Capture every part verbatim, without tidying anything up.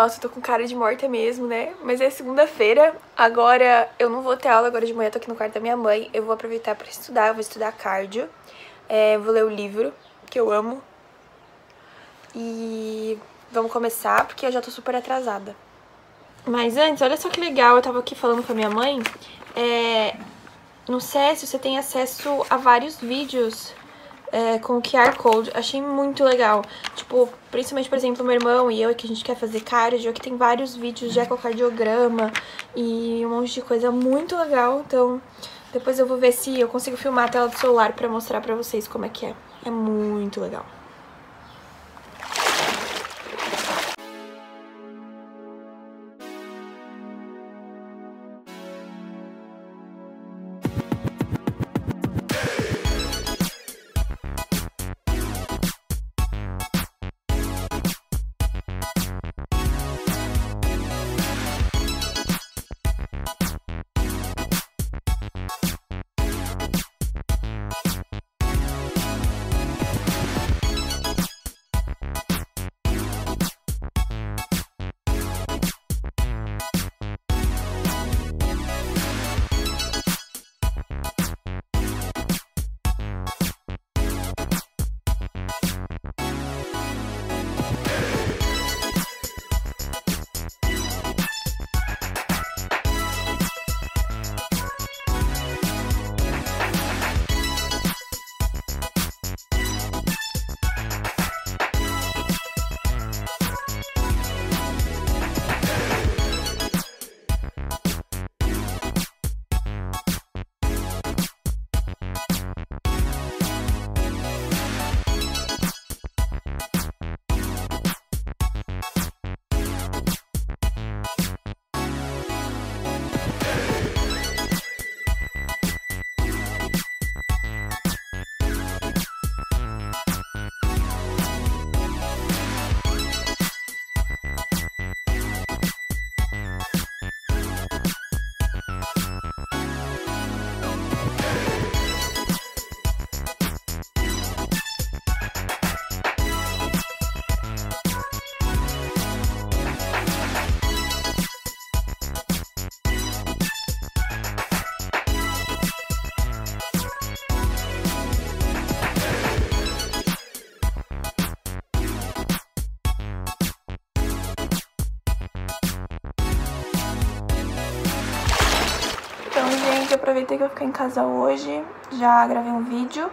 Nossa, eu tô com cara de morta mesmo, né? Mas é segunda-feira, agora eu não vou ter aula agora de manhã, eu tô aqui no quarto da minha mãe. Eu vou aproveitar pra estudar, eu vou estudar cardio, é, vou ler o livro, que eu amo. E vamos começar, porque eu já tô super atrasada. Mas antes, olha só que legal, eu tava aqui falando com a minha mãe, é, no C S você tem acesso a vários vídeos é, com o Q R Code, achei muito legal. Tipo, principalmente, por exemplo, meu irmão e eu, que a gente quer fazer cardio, aqui tem vários vídeos de ecocardiograma e um monte de coisa muito legal. Então, depois eu vou ver se eu consigo filmar a tela do celular pra mostrar pra vocês como é que é. É muito legal. Então, gente, eu aproveitei que eu fiquei em casa hoje, já gravei um vídeo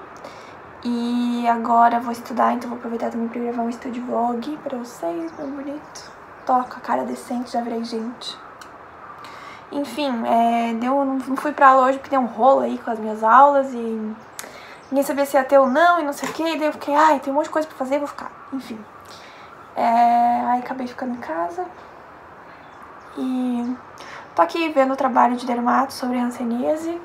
e agora vou estudar, então vou aproveitar também pra gravar um study vlog pra vocês, bem bonito. Tô com a cara decente, já virei gente. Enfim, é, deu, não fui pra aula hoje porque deu um rolo aí com as minhas aulas e ninguém sabia se ia ter ou não e não sei o que, e daí eu fiquei, ai, tem um monte de coisa pra fazer, vou ficar, enfim. É, aí acabei ficando em casa e tô aqui vendo o trabalho de dermato sobre hanseníase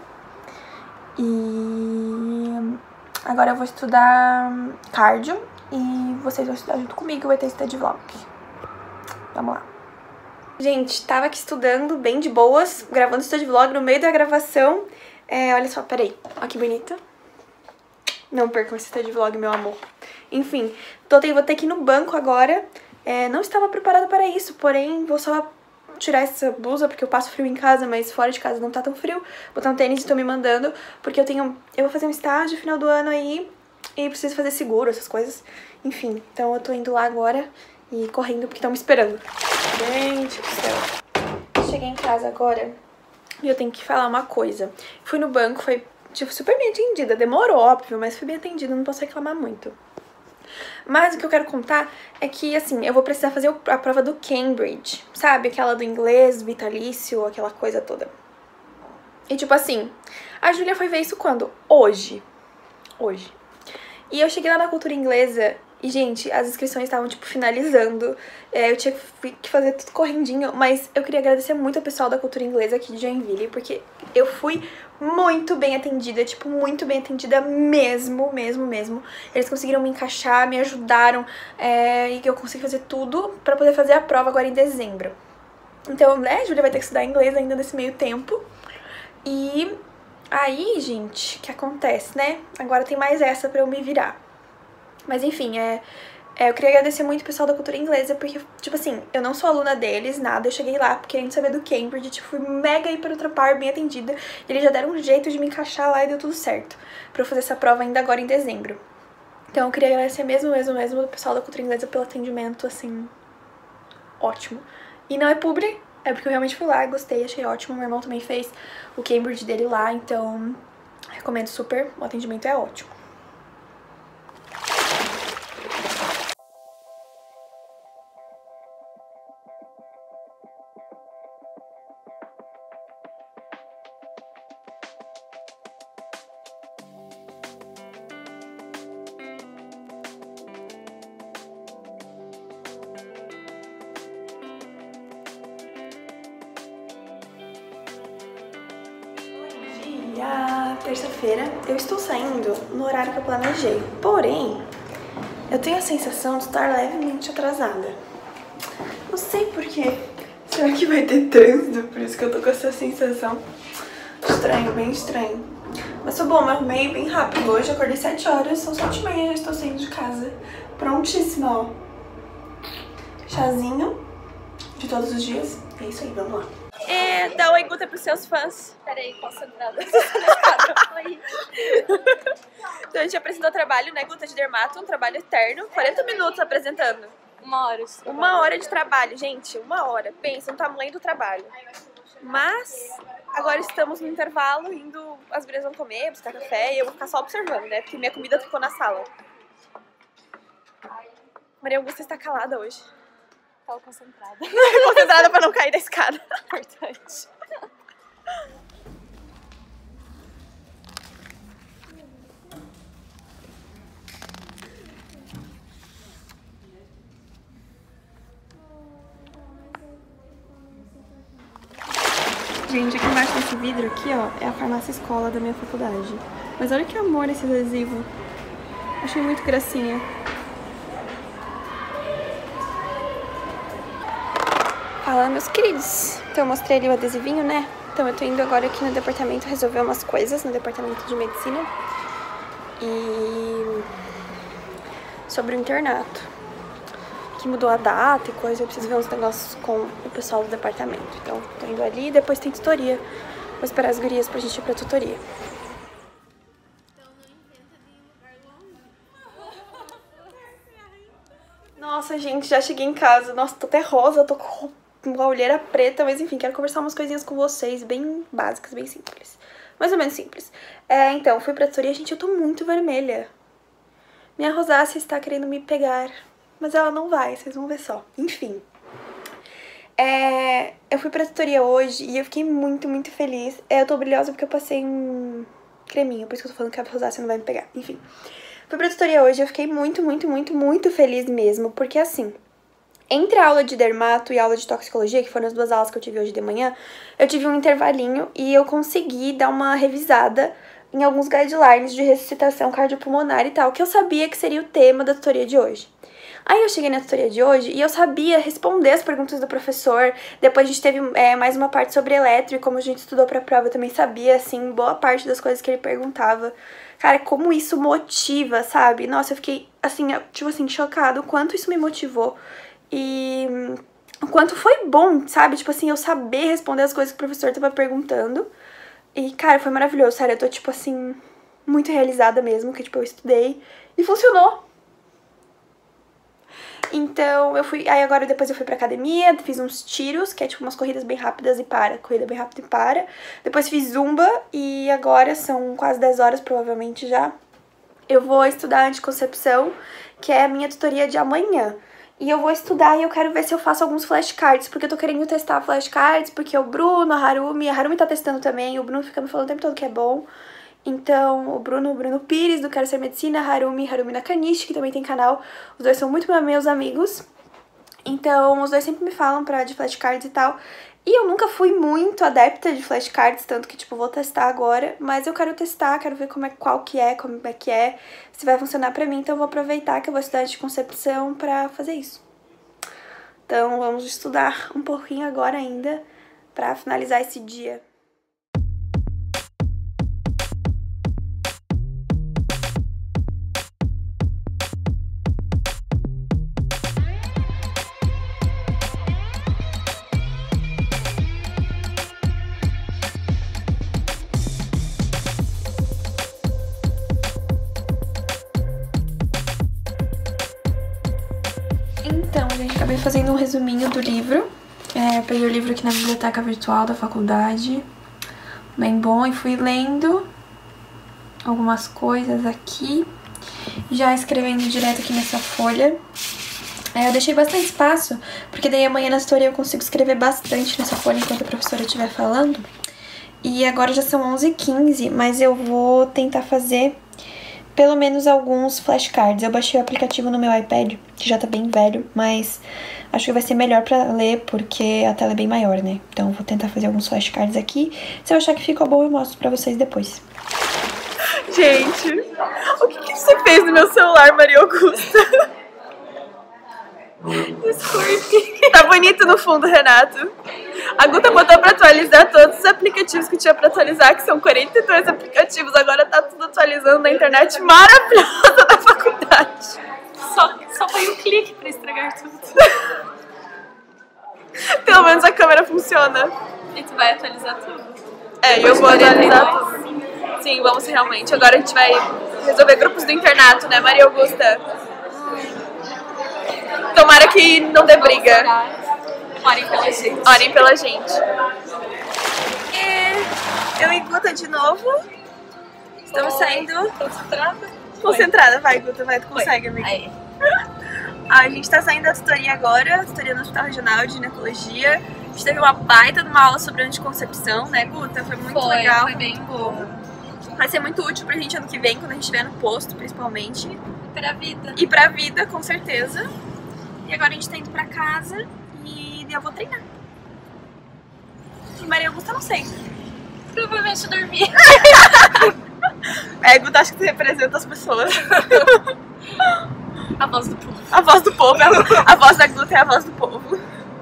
e agora eu vou estudar cardio e vocês vão estudar junto comigo, vai ter study vlog. Vamos lá. Gente, tava aqui estudando bem de boas, gravando study vlog no meio da gravação. É, olha só, peraí, olha que bonito. Não percam esse study vlog, meu amor. Enfim, tô, vou ter que ir no banco agora. É, não estava preparada para isso, porém vou só tirar essa blusa porque eu passo frio em casa, mas fora de casa não tá tão frio. Botar um tênis e tô me mandando, porque eu tenho, eu vou fazer um estágio no final do ano aí e preciso fazer seguro, essas coisas. Enfim, então eu tô indo lá agora e correndo porque estão me esperando. Gente do céu. Cheguei em casa agora e eu tenho que falar uma coisa. Fui no banco, foi tipo super bem atendida, demorou, óbvio, mas fui bem atendida, não posso reclamar muito. Mas o que eu quero contar é que, assim, eu vou precisar fazer a prova do Cambridge, sabe? Aquela do inglês, vitalício, aquela coisa toda. E, tipo assim, a Júlia foi ver isso quando? Hoje. Hoje. E eu cheguei lá na cultura inglesa e, gente, as inscrições estavam, tipo, finalizando. É, eu tinha que fazer tudo correndinho, mas eu queria agradecer muito ao pessoal da cultura inglesa aqui de Joinville, porque eu fui muito bem atendida, tipo, muito bem atendida mesmo, mesmo, mesmo. Eles conseguiram me encaixar, me ajudaram, é, e eu consegui fazer tudo pra poder fazer a prova agora em dezembro. Então, né, a Júlia vai ter que estudar inglês ainda nesse meio tempo. E aí, gente, o que acontece, né? Agora tem mais essa pra eu me virar. Mas enfim, é... É, eu queria agradecer muito o pessoal da cultura inglesa, porque, tipo assim, eu não sou aluna deles, nada, eu cheguei lá querendo saber do Cambridge, tipo, fui mega hiper ultra par, bem atendida, e eles já deram um jeito de me encaixar lá e deu tudo certo, pra eu fazer essa prova ainda agora em dezembro. Então eu queria agradecer mesmo, mesmo, mesmo o pessoal da cultura inglesa pelo atendimento, assim, ótimo. E não é publi, é porque eu realmente fui lá, gostei, achei ótimo, meu irmão também fez o Cambridge dele lá, então recomendo super, o atendimento é ótimo. Terça-feira, eu estou saindo no horário que eu planejei, porém, eu tenho a sensação de estar levemente atrasada. Não sei porquê. Será que vai ter trânsito? Por isso que eu tô com essa sensação. Estranho, bem estranho. Mas foi bom, me arrumei bem rápido hoje, acordei sete horas, são sete e meia, já estou saindo de casa. Prontíssima, ó. Chazinho de todos os dias. É isso aí, vamos lá. É, dá oi, Guta, pros seus fãs. Peraí, concentrada. Oi. Então a gente apresentou o trabalho, né, Guta, de dermato, um trabalho eterno. quarenta minutos apresentando. Uma hora. Uma hora de trabalho, gente, uma hora. Pensa no tamanho do trabalho. Mas agora estamos no intervalo, indo, as gurias vão comer, buscar café, e eu vou ficar só observando, né, porque minha comida ficou na sala. Maria Augusta está calada hoje. Tava concentrada. Concentrada pra não cair da escada. Importante. Gente, aqui embaixo desse vidro aqui, ó, é a farmácia escola da minha faculdade. Mas olha que amor esse adesivo. Achei muito gracinha. Fala, meus queridos. Então eu mostrei ali o adesivinho, né? Então eu tô indo agora aqui no departamento resolver umas coisas, no departamento de medicina. E sobre o internato, que mudou a data e coisa, eu preciso ver uns negócios com o pessoal do departamento. Então tô indo ali e depois tem tutoria. Vou esperar as gurias pra gente ir pra tutoria. Nossa, gente, já cheguei em casa. Nossa, tô até rosa, tô com uma olheira preta, mas enfim, quero conversar umas coisinhas com vocês, bem básicas, bem simples. Mais ou menos simples. É, então, fui pra tutoria. Gente, eu tô muito vermelha. Minha rosácea está querendo me pegar, mas ela não vai, vocês vão ver só. Enfim. É, eu fui pra tutoria hoje e eu fiquei muito, muito feliz. É, eu tô brilhosa porque eu passei um creminho, por isso que eu tô falando que a rosácea não vai me pegar. Enfim. Fui pra tutoria hoje e eu fiquei muito, muito, muito, muito feliz mesmo, porque assim, entre a aula de dermato e a aula de toxicologia, que foram as duas aulas que eu tive hoje de manhã, eu tive um intervalinho e eu consegui dar uma revisada em alguns guidelines de ressuscitação cardiopulmonar e tal, que eu sabia que seria o tema da tutoria de hoje. Aí eu cheguei na tutoria de hoje e eu sabia responder as perguntas do professor. Depois a gente teve é, mais uma parte sobre eletro, e como a gente estudou pra prova, eu também sabia, assim, boa parte das coisas que ele perguntava. Cara, como isso motiva, sabe? Nossa, eu fiquei, assim, tipo assim, chocada o quanto isso me motivou. E o quanto foi bom, sabe? Tipo assim, eu saber responder as coisas que o professor tava perguntando. E, cara, foi maravilhoso, sério. Eu tô, tipo assim, muito realizada mesmo, que, tipo, eu estudei e funcionou. Então, eu fui... Aí, agora, depois eu fui pra academia, fiz uns tiros, que é, tipo, umas corridas bem rápidas e para. Corrida bem rápida e para. Depois fiz zumba e agora são quase dez horas, provavelmente, já. Eu vou estudar anticoncepção, que é a minha tutoria de amanhã. E eu vou estudar e eu quero ver se eu faço alguns flashcards, porque eu tô querendo testar flashcards, porque o Bruno, a Harumi, a Harumi tá testando também, o Bruno fica me falando o tempo todo que é bom. Então, o Bruno, o Bruno Pires, do Quero Ser Medicina, a Harumi, Harumi Nakanishi, que também tem canal. Os dois são muito meus amigos. Então, os dois sempre me falam pra, de flashcards e tal. E eu nunca fui muito adepta de flashcards, tanto que, tipo, vou testar agora. Mas eu quero testar, quero ver como é, qual que é, como é que é, se vai funcionar pra mim. Então, eu vou aproveitar que eu vou estudar anticoncepção pra fazer isso. Então, vamos estudar um pouquinho agora ainda pra finalizar esse dia. fazendo um resuminho do livro. É, peguei o livro aqui na biblioteca virtual da faculdade. Bem bom, e fui lendo algumas coisas aqui. Já escrevendo direto aqui nessa folha. É, eu deixei bastante espaço, porque daí amanhã na história eu consigo escrever bastante nessa folha enquanto a professora estiver falando. E agora já são onze e quinze, mas eu vou tentar fazer pelo menos alguns flashcards. Eu baixei o aplicativo no meu iPad, que já tá bem velho, mas acho que vai ser melhor pra ler, porque a tela é bem maior, né? Então eu vou tentar fazer alguns flashcards aqui. Se eu achar que ficou bom, eu mostro pra vocês depois. Gente, o que, que você fez no meu celular, Maria Augusta? Desculpe. Tá bonito no fundo, Renato. A Guta botou pra atualizar todos os aplicativos que tinha pra atualizar, que são quarenta e dois aplicativos. Agora tá tudo atualizando na internet maravilhosa da faculdade. Só, só foi um clique pra estragar tudo. Pelo menos a câmera funciona. E tu vai atualizar tudo. É, e eu vou atualizar tudo. Sim, vamos realmente. Agora a gente vai resolver grupos do internato, né, Maria Augusta? Tomara que não dê briga. Orem pela gente. Orem pela gente. E eu e Guta de novo. Estamos saindo. Concentrada? Concentrada, vai, Guta, vai, tu consegue, amiga. Aí. A gente tá saindo da tutoria agora, tutoria no Hospital Regional de Ginecologia. A gente teve uma baita de uma aula sobre anticoncepção, né, Guta? Foi muito Foi, legal. Foi bem boa. Vai ser muito útil pra gente ano que vem, quando a gente estiver no posto, principalmente. E pra vida. E pra vida, com certeza. E agora a gente tá indo pra casa e eu vou treinar. E Maria Augusta, não sei. Provavelmente dormir. É, Guta, acho que você representa as pessoas. A voz do povo. A voz do povo, a, a voz da Guta é a voz do povo.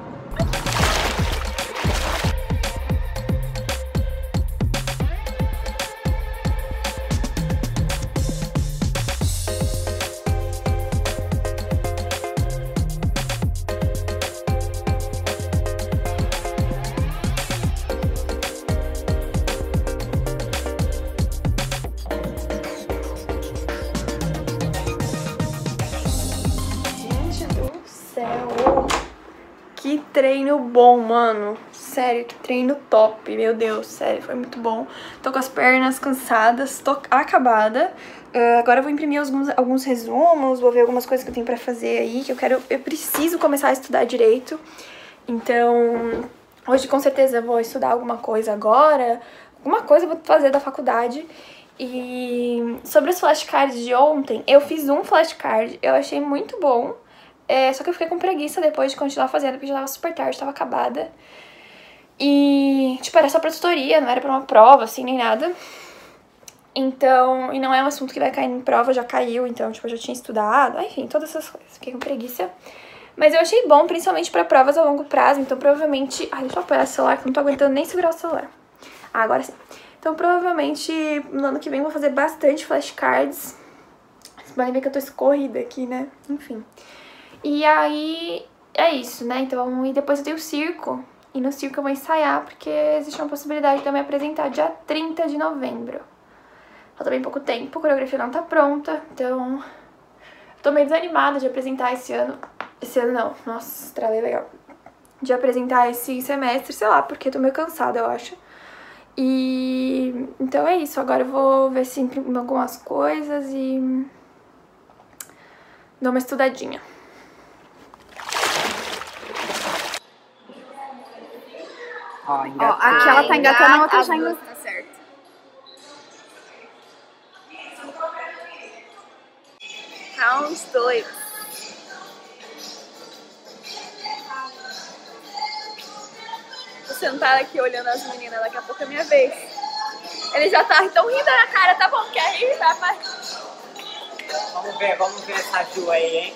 Que treino bom, mano. Sério, que treino top. Meu Deus, sério, foi muito bom. Tô com as pernas cansadas, tô acabada. Uh, agora eu vou imprimir alguns, alguns resumos, vou ver algumas coisas que eu tenho pra fazer aí, que eu quero... Eu preciso começar a estudar direito. Então, hoje com certeza eu vou estudar alguma coisa agora. Alguma coisa eu vou fazer da faculdade. E sobre os flashcards de ontem, eu fiz um flashcard, eu achei muito bom. É, só que eu fiquei com preguiça depois de continuar fazendo, porque já tava super tarde, tava acabada. E, tipo, era só pra tutoria, não era pra uma prova, assim, nem nada. Então, e não é um assunto que vai cair em prova, já caiu, então, tipo, eu já tinha estudado. Enfim, todas essas coisas, fiquei com preguiça. Mas eu achei bom, principalmente pra provas a longo prazo, então provavelmente... Ai, deixa eu apoiar o celular, que eu não tô aguentando nem segurar o celular. Ah, agora sim. Então, provavelmente, no ano que vem eu vou fazer bastante flashcards. Vocês podem ver que eu tô escorrida aqui, né? Enfim... E aí, é isso, né? Então, e depois eu tenho o circo. E no circo eu vou ensaiar, porque existe uma possibilidade de eu me apresentar dia trinta de novembro. Falta bem pouco tempo, a coreografia não tá pronta, então... Eu tô meio desanimada de apresentar esse ano. Esse ano não, nossa, estralei legal. De apresentar esse semestre, sei lá, porque eu tô meio cansada, eu acho. E... Então é isso, agora eu vou ver se imprimo algumas coisas e... Dou uma estudadinha. Ó, Ó, aqui ela tá engatando, a outra já engatou. Tá certo. Round dois. Tô sentada aqui olhando as meninas, daqui a pouco é minha vez. Eles já estão rindo na cara, tá bom? Quer rir? Vai, vai. Vamos ver, vamos ver essa Ju aí, hein?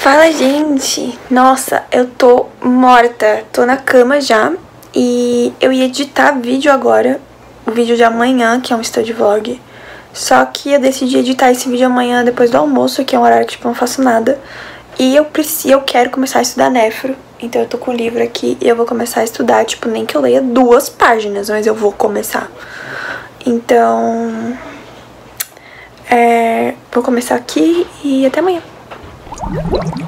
Fala, gente! Nossa, eu tô morta. Tô na cama já. E eu ia editar vídeo agora. O vídeo de amanhã, que é um study vlog. Só que eu decidi editar esse vídeo amanhã depois do almoço, que é um horário que tipo, eu não faço nada. E eu preciso, eu quero começar a estudar nefro. Então eu tô com o livro aqui e eu vou começar a estudar. Tipo, nem que eu leia duas páginas, mas eu vou começar. Então... É, vou começar aqui e até amanhã.